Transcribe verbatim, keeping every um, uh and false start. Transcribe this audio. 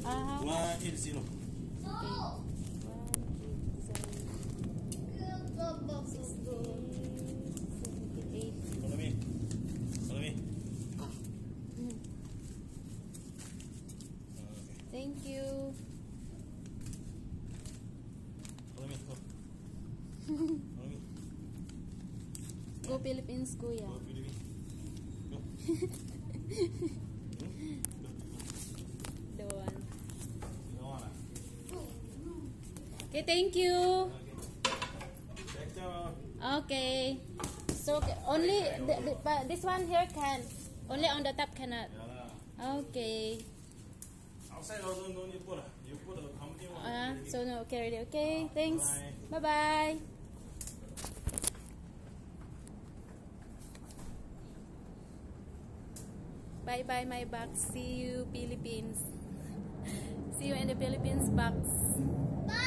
Uh, one eight zero. okay. Follow me. Follow me. Mm. Okay. Thank you. Follow me. Go. Follow me. Go Philippines, kuya. Go Philippines. Go. Doon. You don't wanna. Okay, thank you. Okay. Thank you. Okay. So only the, the, but this one here can. Only on the top cannot. Yeah. Okay. Outside also no need put. You put how many more? Uh, so no carry. Okay. Thanks. Bye. Bye bye. Bye bye my box. See you Philippines. See you in the Philippines box. Bye.